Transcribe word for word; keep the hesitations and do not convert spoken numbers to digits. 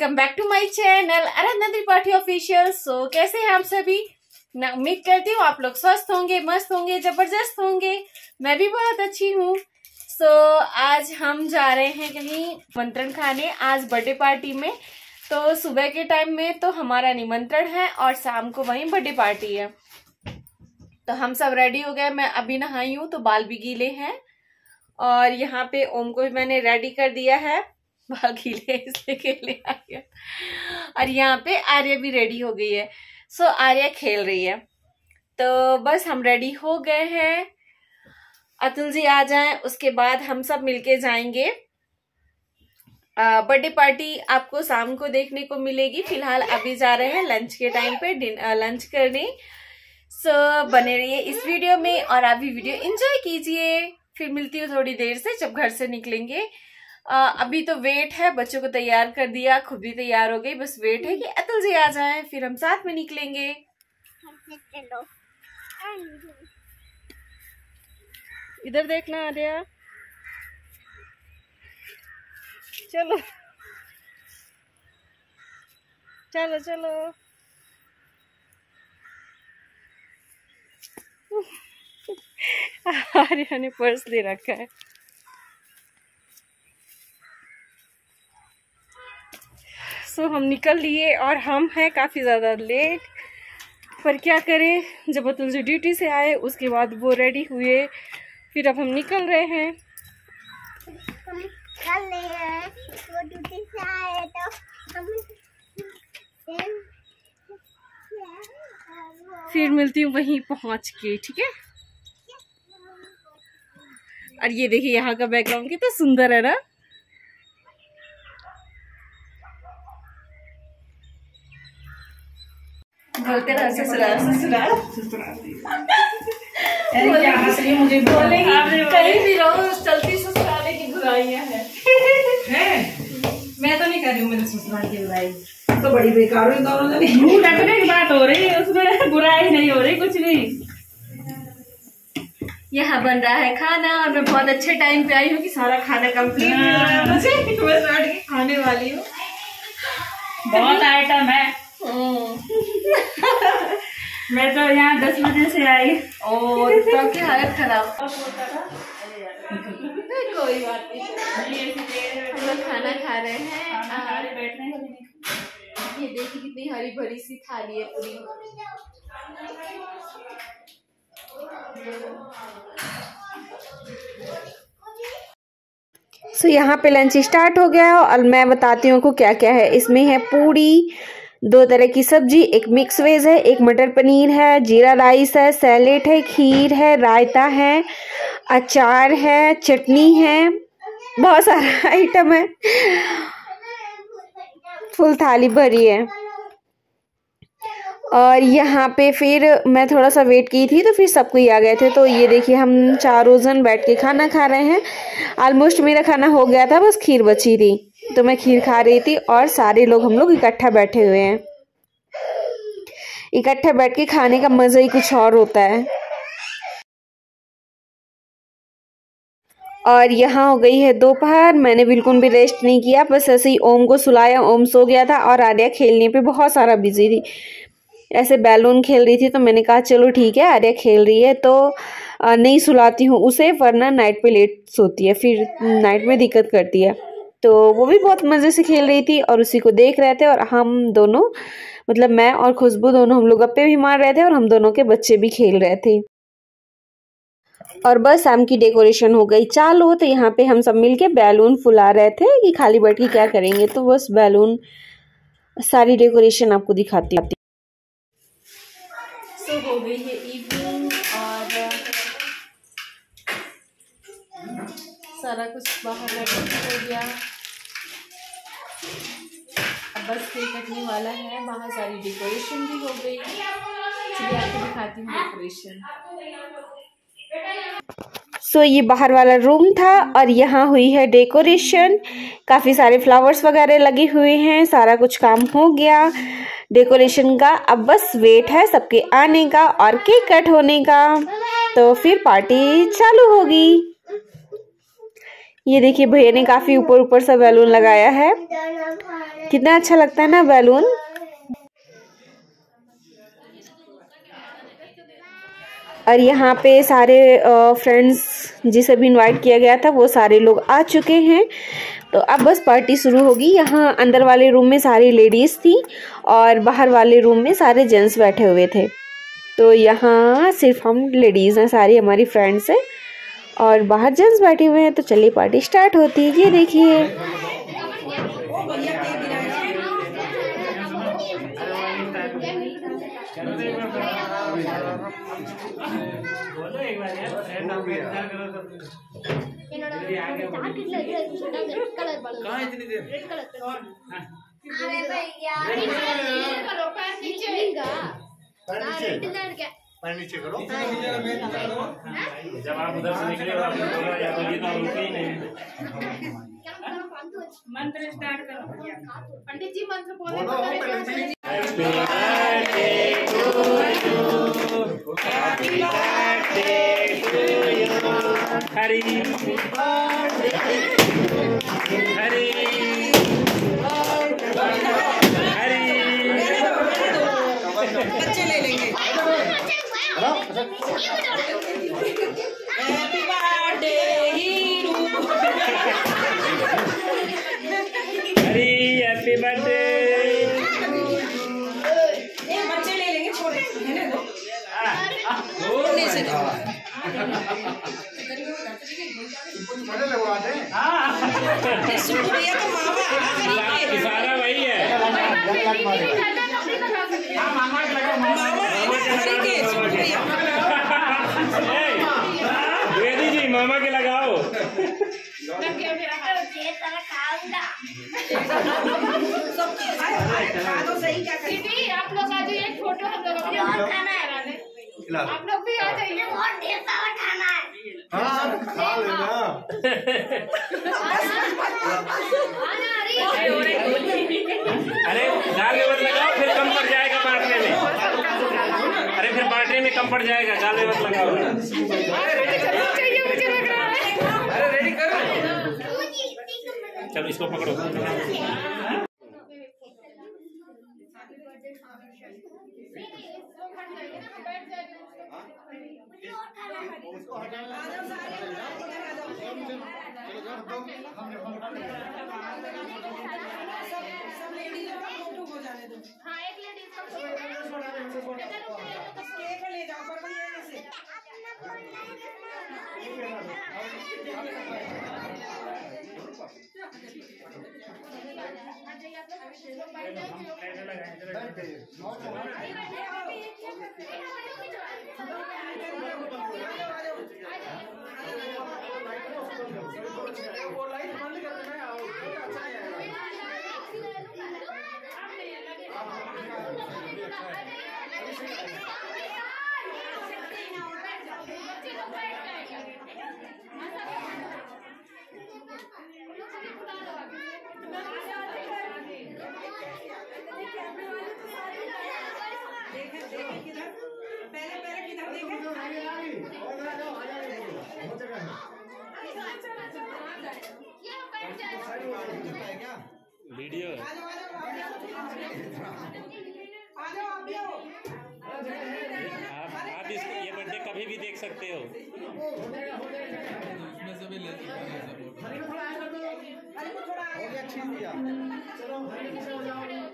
Welcome back to my channel Aradhana Tripathi official. So कैसे हैं आप सभी? मैं उम्मीद करती हूँ आप लोग स्वस्थ होंगे, मस्त होंगे, जबरदस्त होंगे। मैं भी बहुत अच्छी हूँ। सो आज हम जा रहे हैं कहीं निमंत्रण खाने, आज बर्थडे पार्टी में। तो सुबह के टाइम में तो हमारा निमंत्रण है और शाम को वहीं बर्थडे पार्टी है। तो हम सब रेडी हो गए। मैं अभी नहाई हूँ तो बाल भी गीले हैं और यहाँ पे ओम को भी मैंने रेडी कर दिया है, बाल गीले इसलिए खेलने आ गया। और यहाँ पे आर्या भी रेडी हो गई है। सो आर्या खेल रही है। तो बस हम रेडी हो गए हैं। अतुल जी आ जाएं, उसके बाद हम सब मिलके जाएंगे। बर्थडे पार्टी आपको शाम को देखने को मिलेगी। फिलहाल अभी जा रहे हैं लंच के टाइम पे लंच करने। सो बने रहिए इस वीडियो में और आप भी वीडियो एंजॉय कीजिए। फिर मिलती हूँ थोड़ी देर से जब घर से निकलेंगे। आ, अभी तो वेट है, बच्चों को तैयार कर दिया, खुद भी तैयार हो गई। बस वेट है कि अतुल जी आ जाएं, फिर हम साथ में निकलेंगे। इधर देखना आर्या, चलो चलो चलो। आर्या ने पर्स ले रखा है। सो हम निकल लिए और हम हैं काफ़ी ज़्यादा लेट, पर क्या करें, जब अतुल जी ड्यूटी से आए उसके बाद वो रेडी हुए, फिर अब हम निकल रहे हैं। हम निकल रहे हैं, वो ड्यूटी से आए तो हम फिर मिलती हूँ वहीं पहुँच के, ठीक है। और ये देखिए यहाँ का बैकग्राउंड कितना सुंदर है ना। बोलते रहो ससुराल ससुराल ससुराल। मुझे बोलेंगे कहीं भी रहो, चलती ससुराले की बुराइयां हैं। मैं तो नहीं कर रही हूँ मेरे ससुराल की बुराई, तो बड़ी बेकार हुई दोनों जने। मुंह ढकने की बात हो रही है, उसमें बुराई नहीं हो रही कुछ भी। यहाँ बन रहा है खाना और मैं बहुत अच्छे टाइम पे आई हूँ कि सारा खाना कंप्लीट हो रहा है। मुझे मैं खाने वाली हूँ, बहुत आइटम है। मैं तो यहाँ दस बजे से आई। ओ तो क्या हालत खराब। कोई बात नहीं, हम लोग खाना खा रहे हैं। बैठने ये देखिए कितनी हरी भरी सी थाली है पूरी। सो so, यहाँ पे लंच स्टार्ट हो गया है और मैं बताती हूँ आपको क्या क्या है। इसमें है पूड़ी, दो तरह की सब्जी, एक मिक्स वेज है, एक मटर पनीर है, जीरा राइस है, सैलेड है, खीर है, रायता है, अचार है, चटनी है, बहुत सारा आइटम है। फुल थाली भरी है। और यहाँ पे फिर मैं थोड़ा सा वेट की थी तो फिर सब कोई आ गए थे। तो ये देखिए हम चारों जन बैठ के खाना खा रहे हैं। ऑलमोस्ट मेरा खाना हो गया था, बस खीर बची थी तो मैं खीर खा रही थी और सारे लोग हम लोग इकट्ठा बैठे हुए हैं। इकट्ठा बैठ के खाने का मजा ही कुछ और होता है। और यहाँ हो गई है दोपहर। मैंने बिल्कुल भी रेस्ट नहीं किया, बस ऐसे ही ओम को सुलाया, ओम सो गया था और आर्या खेलने पे बहुत सारा बिजी थी। ऐसे बैलून खेल रही थी तो मैंने कहा चलो ठीक है, आर्या खेल रही है तो नहीं सुलाती हूँ उसे, वरना नाइट पे लेट सोती है, फिर नाइट में दिक्कत करती है। तो वो भी बहुत मज़े से खेल रही थी और उसी को देख रहे थे। और हम दोनों, मतलब मैं और खुशबू दोनों, हम लोग गप्पे भी मार रहे थे और हम दोनों के बच्चे भी खेल रहे थे। और बस शाम की डेकोरेशन हो गई चालू। तो यहाँ पे हम सब मिलके बैलून फुला रहे थे कि खाली बैठ के क्या करेंगे, तो बस बैलून सारी डेकोरेशन आपको दिखाती हूँ। सो हो गई है इवनिंग और सारा कुछ बाहर हो गया। अब बस केक कटने वाला है, बाहर सारी डेकोरेशन भी हो गई। चलिए आपको दिखाती हूँ डेकोरेशन। सो so, ये बाहर वाला रूम था और यहाँ हुई है डेकोरेशन। काफ़ी सारे फ्लावर्स वगैरह लगे हुए हैं, सारा कुछ काम हो गया डेकोरेशन का। अब बस वेट है सबके आने का और केक कट होने का, तो फिर पार्टी चालू होगी। ये देखिए भैया ने काफी ऊपर ऊपर सा बैलून लगाया है, कितना अच्छा लगता है ना बैलून। और यहाँ पे सारे फ्रेंड्स जिसे भी इनवाइट किया गया था वो सारे लोग आ चुके हैं। तो अब बस पार्टी शुरू होगी। यहाँ अंदर वाले रूम में सारी लेडीज़ थी और बाहर वाले रूम में सारे जेंट्स बैठे हुए थे। तो यहाँ सिर्फ हम लेडीज़ हैं, सारी हमारी फ्रेंड्स हैं और बाहर जेंट्स बैठे हुए हैं। तो चलिए पार्टी स्टार्ट होती है। ये देखिए नीचे करो। जब आप उधर से निकले और आपने बोला या तो ये तो रुके ही नहीं। मंत्र स्टार्ट करो पंडित जी, मंत्र बोलो। Happy birthday to you. Happy birthday to you. Hari Hari Hari. बच्चे ले लेंगे। Happy birthday Hiru. Hari happy birthday. बच्चे ले लेंगे, छोटे है ना, छोड़ने से दो। भैया तो मामा इशारा वही है। मामा हरी के भैया। द्विवेदी जी मामा के लगाओ। आप लोग आ जाइए, फोटो हम लोग आप लोग भी आ जाइए। बहुत ढेर सारा खाना है। हाँ खा लेना। अरे गाल में मत लगाओ, फिर कम पड़ जाएगा बांटने में। अरे फिर बांटने में कम पड़ जाएगा, गाल में मत लगाओ। अरे रेडी करो। चलो इसको पकड़ो। हाँ एक लेडीज केक ले जाओ पर से। वीडियो आप आप इस ये बर्थडे कभी भी देख सकते हो। इसमें से भी ले सकते हैं।